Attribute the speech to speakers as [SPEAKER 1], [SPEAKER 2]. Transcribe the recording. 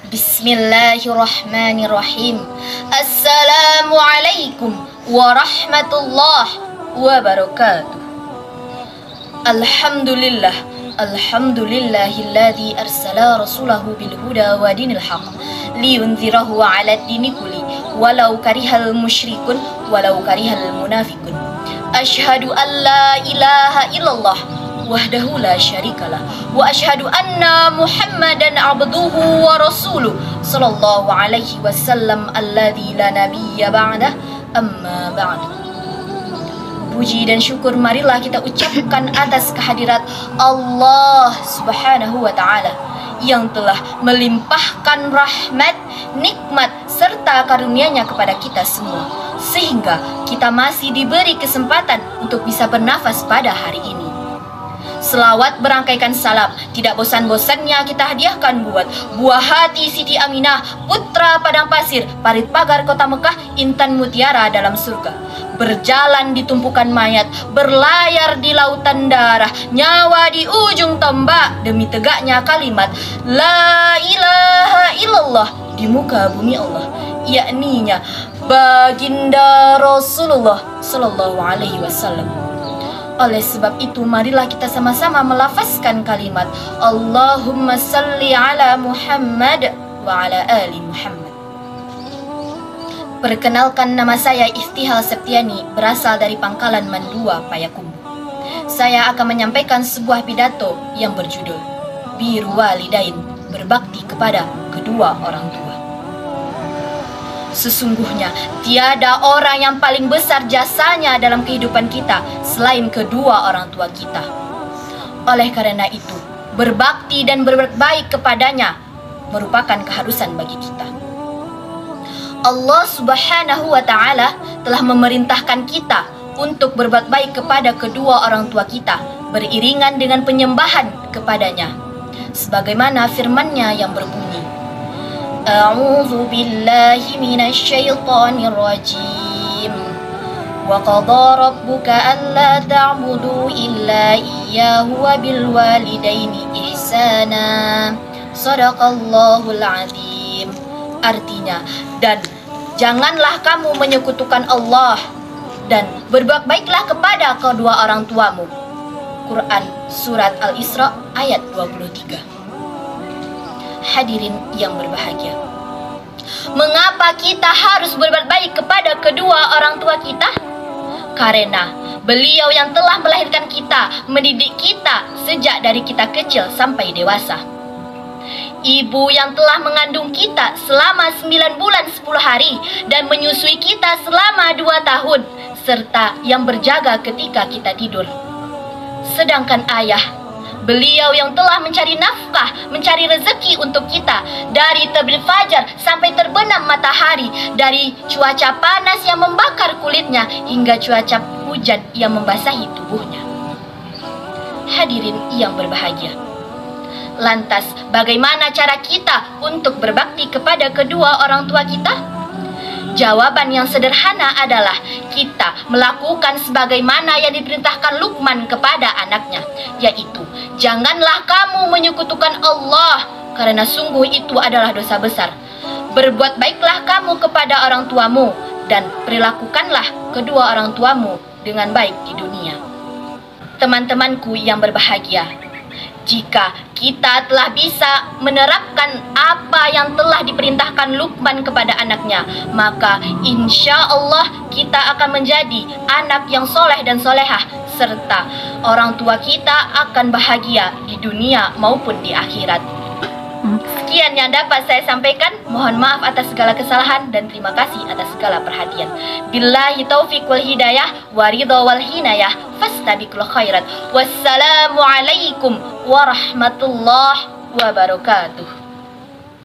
[SPEAKER 1] Bismillahirrahmanirrahim. Assalamualaikum warahmatullahi wabarakatuh. Alhamdulillah, alhamdulillahilladzi arsala rasulahu bil huda wa dinil haqq liyunzirahu 'ala ad-dini kulli walau karihal musyrikun walau karihal munafiqun. Asyhadu an la ilaha illallah wahdahu la syarikalah wa asyhadu anna Muhammadan abduhu wa rasuluh sallallahu alaihi wasallam alladzi la nabiyya ba'dah, amma ba'du. Puji dan syukur marilah kita ucapkan atas kehadirat Allah Subhanahu wa taala yang telah melimpahkan rahmat, nikmat serta karunia-Nya kepada kita semua sehingga kita masih diberi kesempatan untuk bisa bernafas pada hari ini. Selawat berangkaikan salam tidak bosan-bosannya kita hadiahkan buat buah hati Siti Aminah, putra padang pasir, parit pagar kota Mekah, intan mutiara dalam surga. Berjalan di tumpukan mayat, berlayar di lautan darah, nyawa di ujung tombak demi tegaknya kalimat La ilaha illallah di muka bumi Allah, yakninya baginda Rasulullah sallallahu alaihi wasallam. Oleh sebab itu marilah kita sama-sama melafazkan kalimat Allahumma salli ala Muhammad wa ala ali Muhammad. Perkenalkan, nama saya Iftihal Septiani, berasal dari Pangkalan Mandua, Payakumbuh. Saya akan menyampaikan sebuah pidato yang berjudul Biru Walidain, berbakti kepada kedua orang tua. Sesungguhnya tiada orang yang paling besar jasanya dalam kehidupan kita selain kedua orang tua kita. Oleh karena itu, berbakti dan berbuat baik kepadanya merupakan keharusan bagi kita. Allah Subhanahu wa taala telah memerintahkan kita untuk berbuat baik kepada kedua orang tua kita beriringan dengan penyembahan kepadanya. Sebagaimana firman-Nya yang berbunyi A'udzu billahi minasy syaithanir rajim. Wa qadha rabbuka alla ta'budu illa iyyahu wa bil walidaini ihsana. Shadaqallahul azim. Artinya, dan janganlah kamu menyekutukan Allah dan berbuat baiklah kepada kedua orang tuamu. Quran Surat Al-Isra ayat 23. Hadirin yang berbahagia, mengapa kita harus berbuat baik kepada kedua orang tua kita? Karena beliau yang telah melahirkan kita, mendidik kita sejak dari kita kecil sampai dewasa. Ibu yang telah mengandung kita selama 9 bulan 10 hari dan menyusui kita selama 2 tahun, serta yang berjaga ketika kita tidur. Sedangkan ayah, beliau yang telah mencari nafkah, mencari rezeki untuk kita dari terbit fajar sampai terbenam matahari, dari cuaca panas yang membakar kulitnya hingga cuaca hujan yang membasahi tubuhnya. Hadirin yang berbahagia, lantas bagaimana cara kita untuk berbakti kepada kedua orang tua kita? Jawaban yang sederhana adalah kita melakukan sebagaimana yang diperintahkan Luqman kepada anaknya, yaitu janganlah kamu menyekutukan Allah, karena sungguh itu adalah dosa besar. Berbuat baiklah kamu kepada orang tuamu dan perilakukanlah kedua orang tuamu dengan baik di dunia. Teman-temanku yang berbahagia, jika kita telah bisa menerapkan apa yang telah diperintahkan Luqman kepada anaknya, maka insya Allah kita akan menjadi anak yang soleh dan solehah, serta orang tua kita akan bahagia di dunia maupun di akhirat. Sekian yang dapat saya sampaikan. Mohon maaf atas segala kesalahan dan terima kasih atas segala perhatian. Billahi taufiq wal hidayah wa ridha wal hinayah fastabiqul khairat. Wassalamualaikum warahmatullahi wabarakatuh.